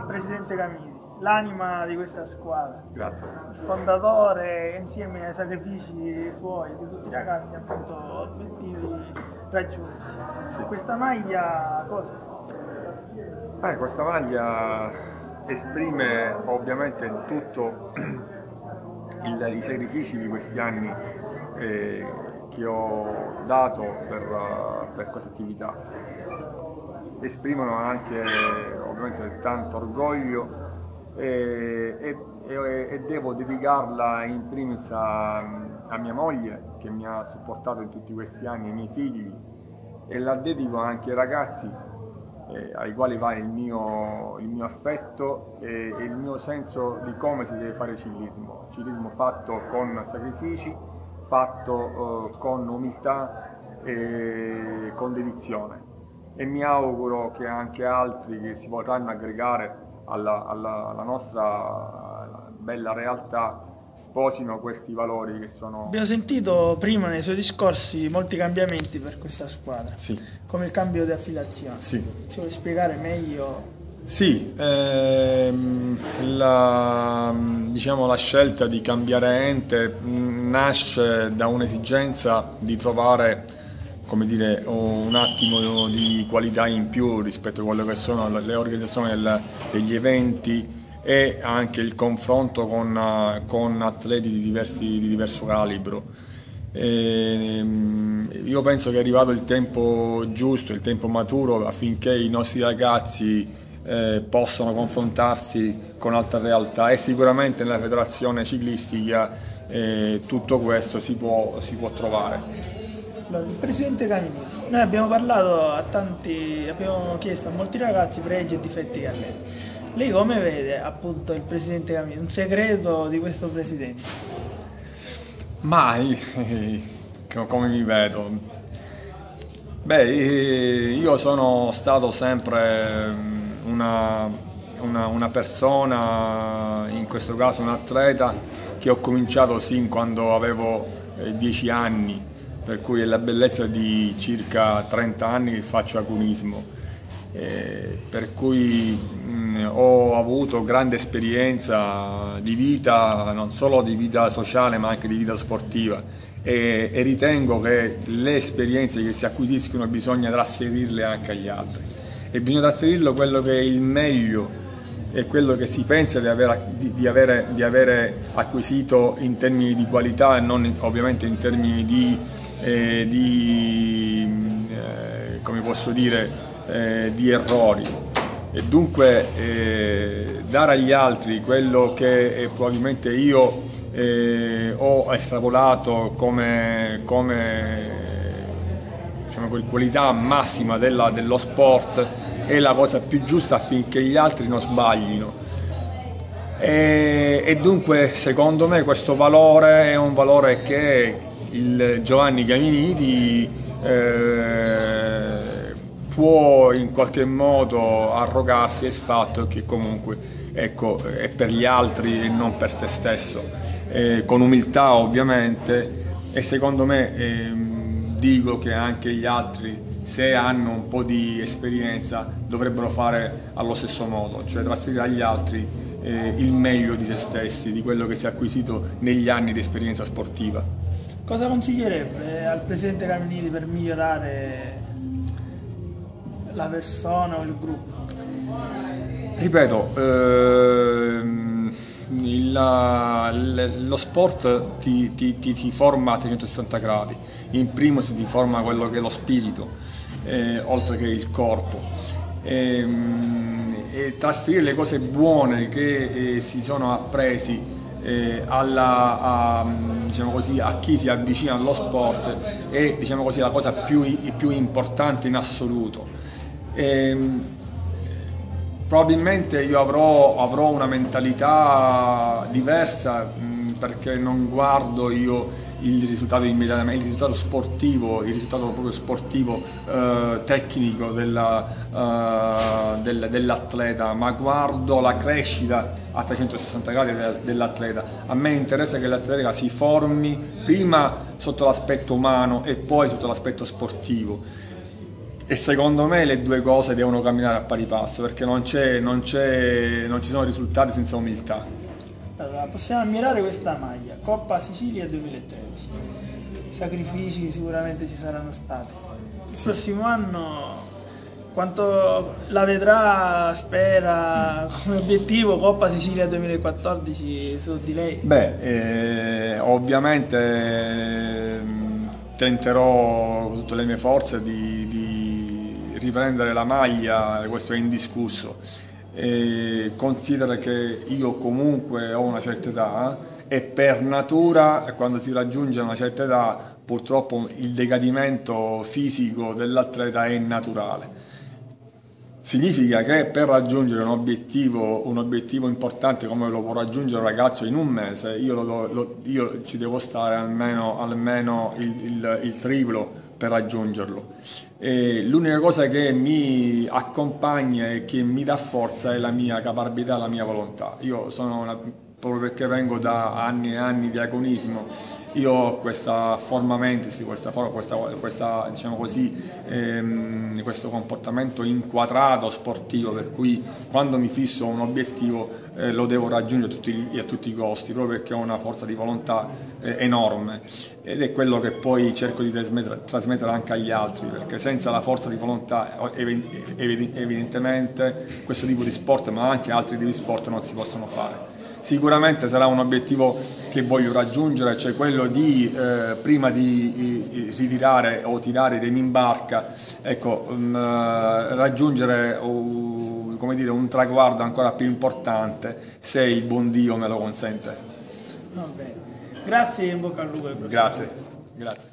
il presidente Camini, l'anima di questa squadra, Grazie. il fondatore, insieme ai sacrifici suoi, di tutti i ragazzi, appunto, obiettivi raggiunti. Sì. Questa maglia cosa? Questa maglia esprime ovviamente tutto i sacrifici di questi anni che ho dato per questa attività. Esprimono anche ovviamente tanto orgoglio e devo dedicarla in primis a mia moglie che mi ha supportato in tutti questi anni, ai miei figli, e la dedico anche ai ragazzi ai quali va il mio affetto e il mio senso di come si deve fare ciclismo fatto con sacrifici, fatto con umiltà e con dedizione. E mi auguro che anche altri che si vorranno aggregare alla nostra bella realtà sposino questi valori che sono... Abbiamo sentito prima nei suoi discorsi molti cambiamenti per questa squadra, Sì. come il cambio di affiliazione. Sì. Ci vuoi spiegare meglio? Sì, la scelta di cambiare ente nasce da un'esigenza di trovare, come dire, un attimo di qualità in più rispetto a quello che sono le organizzazioni degli eventi e anche il confronto con atleti di diverso calibro. Io penso che è arrivato il tempo giusto, il tempo maturo affinché i nostri ragazzi possano confrontarsi con altre realtà, e sicuramente nella federazione ciclistica tutto questo si può trovare. Il presidente Camini, noi abbiamo parlato abbiamo chiesto a molti ragazzi pregi e difetti che hanno. Lei come vede appunto il presidente Camini? Un segreto di questo presidente? Come mi vedo? Io sono stato sempre una persona, in questo caso un atleta, che ho cominciato sin quando avevo 10 anni, per cui è la bellezza di circa 30 anni che faccio agonismo. Per cui ho avuto grande esperienza di vita, non solo di vita sociale ma anche di vita sportiva, e ritengo che le esperienze che si acquisiscono bisogna trasferirle anche agli altri, e bisogna trasferirlo quello che è il meglio e quello che si pensa di avere acquisito in termini di qualità e non ovviamente in termini come posso dire, di errori. E dunque dare agli altri quello che probabilmente io ho estrapolato come qualità massima dello sport è la cosa più giusta affinché gli altri non sbaglino. E dunque secondo me questo valore è un valore che il Giovanni Caminiti può in qualche modo arrogarsi il fatto che comunque è per gli altri e non per se stesso, con umiltà ovviamente, e secondo me dico che anche gli altri, se hanno un po' di esperienza, dovrebbero fare allo stesso modo, cioè trasferire agli altri il meglio di se stessi, di quello che si è acquisito negli anni di esperienza sportiva. Cosa consiglierebbe al presidente Caminiti per migliorare la persona o il gruppo? Ripeto, lo sport ti forma a 360 gradi, in primis ti forma quello che è lo spirito, oltre che il corpo, e trasferire le cose buone che si sono appresi diciamo così, a chi si avvicina allo sport è, diciamo così, la cosa più importante in assoluto. Probabilmente io avrò una mentalità diversa, perché non guardo io il risultato immediatamente, il risultato sportivo, il risultato proprio sportivo tecnico dell'atleta, ma guardo la crescita a 360 gradi dell'atleta. A me interessa che l'atleta si formi prima sotto l'aspetto umano e poi sotto l'aspetto sportivo. e secondo me le due cose devono camminare a pari passo, perché non ci sono risultati senza umiltà. Allora, possiamo ammirare questa maglia, Coppa Sicilia 2013. Sacrifici sicuramente ci saranno stati. Il prossimo anno quanto la vedrà, spera, come obiettivo Coppa Sicilia 2014 su di lei? Beh, ovviamente tenterò con tutte le mie forze di riprendere la maglia, questo è indiscusso. Considera che io comunque ho una certa età e per natura, quando si raggiunge una certa età, purtroppo il decadimento fisico dell'atleta è naturale. Significa che per raggiungere un obiettivo importante come lo può raggiungere un ragazzo in un mese, io ci devo stare almeno il triplo per raggiungerlo. L'unica cosa che mi accompagna e che mi dà forza è la mia caparbietà, la mia volontà. Proprio perché vengo da anni e anni di agonismo, io ho questa forma mentis, diciamo così, questo comportamento inquadrato sportivo, per cui quando mi fisso un obiettivo lo devo raggiungere a tutti i costi, proprio perché ho una forza di volontà enorme, ed è quello che poi cerco di trasmettere anche agli altri, perché senza la forza di volontà evidentemente questo tipo di sport, ma anche altri tipi di sport, non si possono fare. Sicuramente sarà un obiettivo che voglio raggiungere, cioè quello di prima di ritirare o tirare i remi in barca, ecco, raggiungere come dire, un traguardo ancora più importante, se il buon Dio me lo consente. Va bene. Grazie e in bocca al lupo. Grazie. Grazie.